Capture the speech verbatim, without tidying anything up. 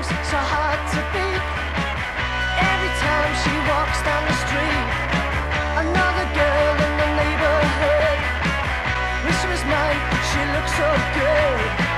so hard to beat. Every time she walks down the street, another girl in the neighborhood. Wish she was mine, she looks so good.